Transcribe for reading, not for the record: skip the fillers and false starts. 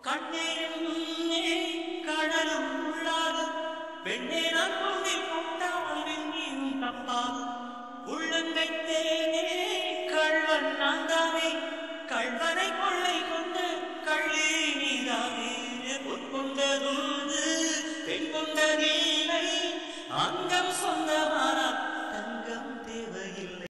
கண்ணே கடலும் உள்ளாது பெண்ணே நான் கொண்டே கொண்டாவின் நீயும் தப்பாது உள்ளங்கை தேனே கள்வன் நான்தாவே கள்வனை கொள்ளை கொண்டு கள்ளி நீதாவே உட்கொண்டது பெண் கொண்ட நீலை அங்கம் சொந்தமான